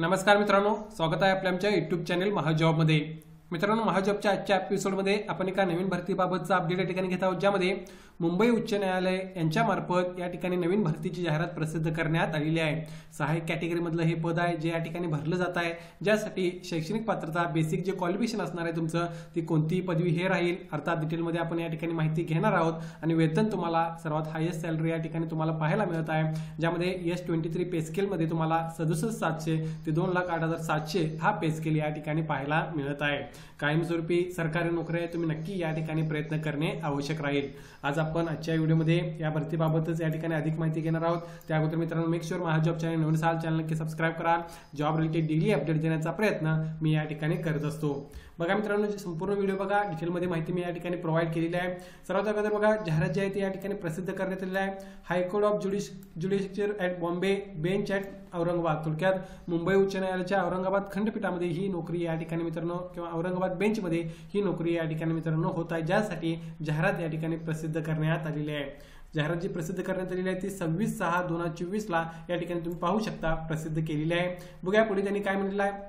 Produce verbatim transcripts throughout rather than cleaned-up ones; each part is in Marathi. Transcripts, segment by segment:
नमस्कार मित्रांनो, स्वागत आहे आपल्या आमच्या यूट्यूब चॅनल महाजॉबमध्ये। मित्रांनो, महाजॉबच्या आजच्या एपिसोडमध्ये आपण एका नवीन भरतीबाबतचा अपडेट या ठिकाणी घेत आहोत, ज्यामध्ये मुंबई उच्च न्यायालय यांच्या मार्फत या ठिकाणी नवीन भरतीची जाहिरात प्रसिद्ध करण्यात आलेली आहे। सहाय्यक कॅटेगरीमधलं हे पद आहे जे या ठिकाणी भरलं जात आहे, ज्यासाठी शैक्षणिक पात्रता बेसिक जे क्वालिफिकेशन असणार आहे तुमचं ती कोणतीही पदवी हे राहील। अर्थात डिटेलमध्ये आपण या ठिकाणी माहिती घेणार आहोत आणि वेतन तुम्हाला सर्वात हायेस्ट सॅलरी या ठिकाणी तुम्हाला पाहायला मिळत आहे, ज्यामध्ये एस ट्वेंटी थ्री पे स्केलमध्ये तुम्हाला सदुसष्ट सातशे ते दोन लाख आठ हजार सातशे हा पे स्केल या ठिकाणी पाहायला मिळत आहे। कायमस्वरूपी सरकारी नोकरी तुम्ही नक्की या ठिकाणी प्रयत्न करणे आवश्यक राहील। आज आपण आजच्या व्हिडिओमध्ये या भरतीबाबतच या ठिकाणी अधिक माहिती घेणार आहोत। त्या अगोदर मित्रांनो, मेक शुअर महाजॉब चॅनल नवीन असाल चॅनल नक्की सबस्क्राइब करा। जॉब रिलेटेड डेली अपडेट देण्याचा प्रयत्न मी या ठिकाणी करत असतो। बघा मित्रांनो, संपूर्ण व्हिडिओ बघा, डिटेलमध्ये माहिती मी या ठिकाणी प्रोव्हाइड केलेली आहे। सर्वात अगोदर बघा, जाहिरात जी आहे ती या ठिकाणी प्रसिद्ध करण्यात आलेली आहे। High court of judicial judicial at Bombay bench at Aurangabad, थोडक्यात मुंबई उच्च न्यायालयाच्या औरंगाबाद खंडपीठामध्ये ही नोकरी या ठिकाणी मित्रांनो किंवा औरंगाबाद बेंचमध्ये ही नोकरी या ठिकाणी मित्रांनो होत आहे, ज्यासाठी जाहिरात या ठिकाणी प्रसिद्ध करण्यात आलेली आहे। जाहिरात जी प्रसिद्ध करण्यात आलेली आहे ती सव्वीस सहा दोन हजार चोवीस ला या ठिकाणी तुम्ही पाहू शकता प्रसिद्ध केलेली आहे। बघूया पुढे त्यांनी काय म्हटलेलं आहे।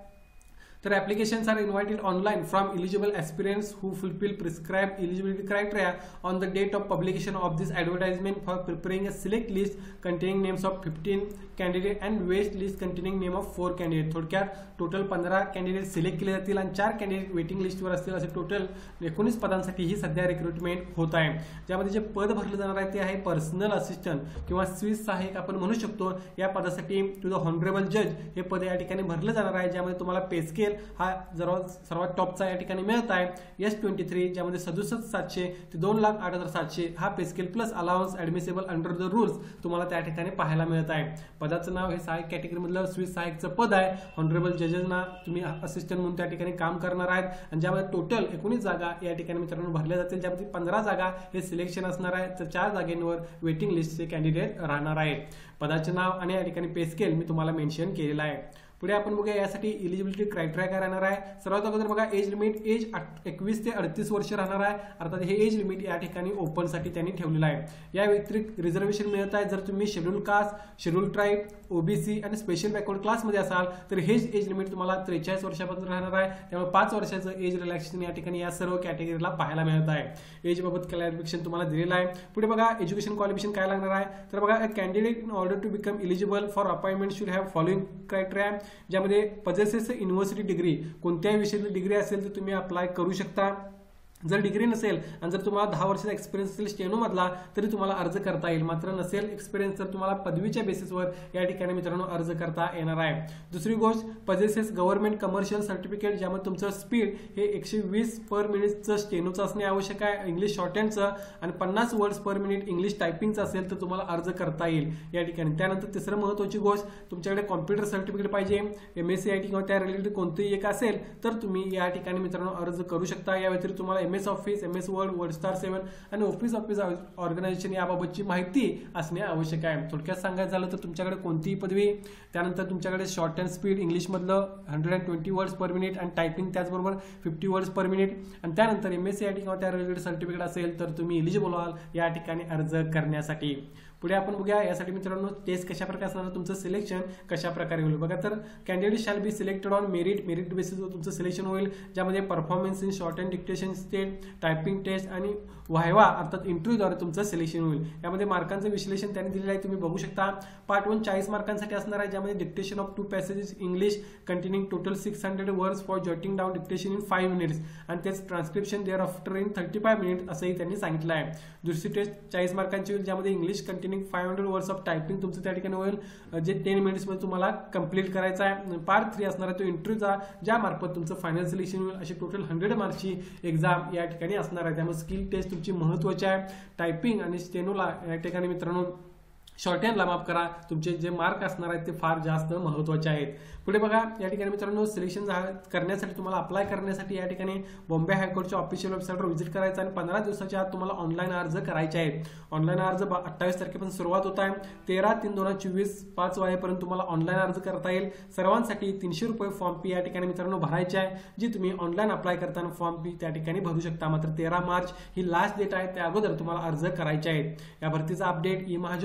तर applications are invited online from eligible aspirants who fulfill prescribed eligibility criteria on the date of publication of this advertisement for preparing a select list containing names of fifteen candidate and wait list containing name of four candidate। थोडक्यात टोटल पंधरा कॅन्डिडेट सिलेक्ट केले जातील आणि चार कॅन्डिडेट वेटिंग लिस्टवर असतील, असे टोटल एकोणीस पदांसाठी ही सध्या रिक्रुटमेंट होत आहे। ज्यामध्ये जे पद भरलं जाणार आहे ते आहे पर्सनल असिस्टंट किंवा स्वीस सहाय्यक आपण म्हणू शकतो। या पदासाठी टू द हॉनरेबल जज हे पद या ठिकाणी भरलं जाणार आहे, ज्यामध्ये तुम्हाला पे स्केल हा सर्वात सर्वात टॉपचा या ठिकाणी मिळत आहे एस ट्वेंटी थ्री, ज्यामध्ये सदुसष्ट सातशे ते दोन लाख आठ हजार सातशे हा pay scale plus allowance admissible under the rules तुम्हाला त्या ठिकाणी पाहायला मिळत आहे। पदाचं नाव हे सहाय्यक कॅटेगरीमधलं स्वीस सहाय्यकचं पद आहे। हॉनरेबल जजेसना तुम्ही असिस्टंट म्हणून त्या ठिकाणी काम करणार आहेत आणि ज्यामध्ये टोटल एकोणीस जागा या ठिकाणी मित्रांनो भरल्या जातील, ज्यामध्ये पंधरा जागा हे सिलेक्शन असणार आहे, तर चार जागेंवर वेटिंग लिस्टचे कॅन्डिडेट राहणार आहेत। पदाचे नाव आणि या ठिकाणी पे स्केल मी तुम्हाला मेन्शन केलेला आहे। पुढे आपण बघूया यासाठी इलिजिबिलिटी क्रायटेरिया काय राहणार आहे। सर्वात अगोदर बघा, एज लिमिट एज एकवीस ते अडतीस वर्ष राहणार आहे। अर्थात हे एज लिमिट या ठिकाणी ओपन साठी त्यांनी ठेवलेलं आहे। या व्यतिरिक्त रिझर्वेशन मिळत आहे जर तुम्ही schedule caste, schedule tribe, OBC आणि स्पेशल बॅकवर्ड क्लासमध्ये असाल तर हेच एज लिमिट तुम्हाला त्रेचाळीस वर्षापर्यंत राहणार आहे। त्यामुळे पाच वर्षाचं एज रिलॅक्सेशन या ठिकाणी या सर्व कॅटेगरीला पाहायला मिळत आहे। एज बाबत क्लॅरिफिकेशन तुम्हाला दिलेलं आहे। पुढे बघा, एज्युकेशन क्वालिफिकेशन काय लागणार आहे। तर बघा, a candidate in order to become eligible for appointment should have following criteria, ज्यामध्ये पजेसेस युनिव्हर्सिटी डिग्री, कोणत्याही विषयाची डिग्री असेल तर तुम्ही अप्लाय करू शकता। जर डिग्री नसेल आणि जर तुम्हाला दहा वर्षाचा एक्सपिरियन्स असेल स्टेनो मधला तरी तुम्हाला अर्ज करता येईल, मात्र नसेल एक्सपिरियन्स तर तुम्हाला पदवीच्या बेसिसवर या ठिकाणी मित्रांनो अर्ज करता येणार आहे। दुसरी गोष्ट, पजेसेस गव्हर्नमेंट कमर्शियल सर्टिफिकेट, ज्यामध्ये तुमचं स्पीड हे एकशे वीस पर मिनिटचं स्टेनोचं असणे आवश्यक आहे, इंग्लिश शॉर्ट हँडचं, आणि पन्नास वर्ड्स पर मिनिट इंग्लिश टायपिंगचं असेल तर तुम्हाला अर्ज करता येईल या ठिकाणी। त्यानंतर तिसरं महत्त्वाची गोष्ट, तुमच्याकडे कॉम्प्युटर सर्टिफिकेट पाहिजे, M S C I T किंवा त्या रिलेटेड कोणतेही एक असेल तर तुम्ही या ठिकाणी मित्रांनो अर्ज करू शकता। या व्यतिरिक्त तुम्हाला M S office, M S word, word star seven आणि ऑफिस ऑफिस ऑर्गनायझेशन याबाबतची माहिती असणे आवश्यक आहे। थोडक्यात सांगायचं झालं तर तुमच्याकडे कोणतीही पदवी, त्यानंतर तुमच्याकडे शॉर्ट हँड स्पीड इंग्लिश मधलं hundred and twenty words per minute आणि टायपिंग त्याचबरोबर फिफ्टी वर्ड्स पर मिनिट, आणि त्यानंतर M S C I T किंवा त्या रिलेटेड सर्टिफिकेट असेल तर तुम्ही एलिजिबल व्हाल या ठिकाणी अर्ज करण्यासाठी। पुढे आपण बघूया यासाठी मित्रांनो टेस्ट कशा प्रकारे असणार, तुमचं सिलेक्शन कशा प्रकारे होईल। बघा, तर candidate shall be selected on merit, merit बेसिसवर तुमचं सिलेक्शन होईल, ज्यामध्ये performance in short and dictation test, typing test आणि व्हायवा अर्थात इंटरव्ह्यूद्वारे तुमचं सिलेक्शन होईल। यामध्ये मार्कांचं विश्लेषण त्यांनी दिलेलं आहे, तुम्ही बघू शकता। पार्ट वन चाळीस मार्कांसाठी असणार आहे, ज्यामध्ये dictation of two passages English containing total six hundred words for jotting down dictation in five minutes आणि तेच transcription thereafter in thirty five minute असंही त्यांनी सांगितलं आहे। दुसरी टेस्ट चाळीस मार्कांची होईल, ज्यामध्ये English containing five hundred words of typing तुमचं त्या ठिकाणी होईल, जे टेन मिनिट्समध्ये तुम्हाला कंप्लीट करायचं आहे। पार्ट थ्री असणार आहे तो इंटरव्ह्यूचा, ज्या मार्फत तुमचं फायनल सिलेक्शन होईल। अशी टोटल हंड्रेड मार्क्सची एक्झाम या ठिकाणी असणार आहे, त्यामुळे स्किल टेस्ट तुमची महत्त्वाची आहे। टायपिंग आणि स्टेनोला या ठिकाणी मित्रांनो शॉर्ट हँडला माफ करा, तुमचे जे मार्क असणार आहेत ते फार जास्त महत्त्वाचे आहेत। पुढे बघा, या ठिकाणी मित्रांनो सिलेक्शन करण्यासाठी तुम्हाला अप्लाय करण्यासाठी या ठिकाणी बॉम्बे हायकोर्टच्या ऑफिशियल वेबसाईटवर व्हिजिट करायचं आणि पंधरा दिवसाच्या आत तुम्हाला ऑनलाईन अर्ज करायचे आहेत। ऑनलाईन अर्ज अठ्ठावीस तारखेपासून सुरुवात होत आहे, तेरा तीन दोन हजार चोवीस पाच वाजेपर्यंत तुम्हाला ऑनलाईन अर्ज करता येईल। सर्वांसाठी तीनशे रुपये फॉर्म फी या ठिकाणी मित्रांनो भरायची आहे, जी तुम्ही ऑनलाईन अप्लाय करताना फॉर्म फी त्या ठिकाणी भरू शकता। मात्र तेरा मार्च ही लास्ट डेट आहे, त्या अगोदर तुम्हाला अर्ज करायचे आहेत। या भरतीचा update E Mahajob upload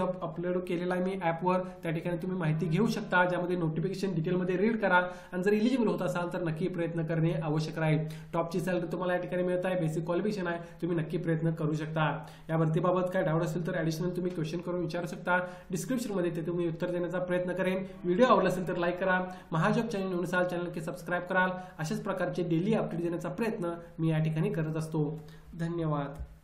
upload केलेला आहे मी ॲपवर, त्या ठिकाणी तुम्ही माहिती घेऊ शकता, ज्यामध्ये नोटिफिकेशन डिटेलमध्ये रीड करा आणि जर इलिजिबल होत असाल तर नक्की प्रयत्न करणे आवश्यक राहील. टॉपची सॅलरी तुम्हाला या ठिकाणी मिळत आहे, बेसिक क्वालिफिकेशन आहे, तुम्ही नक्की प्रयत्न करू शकता. या भरतीबाबत काय डाऊट असेल तर ॲडिशनल तुम्ही क्वेश्चन करून विचारू शकता. डिस्क्रिप्शनमध्ये ते तुम्ही उत्तर देण्याचा प्रयत्न करेन. व्हिडिओ आवडला असेल तर लाईक करा. महाजॉब चॅनल नवीन असाल चॅनल की सबस्क्राईब कराल. अशाच प्रकारचे डेली अपडेट देण्याचा प्रयत्न मी या ठिकाणी करत असतो. धन्यवाद.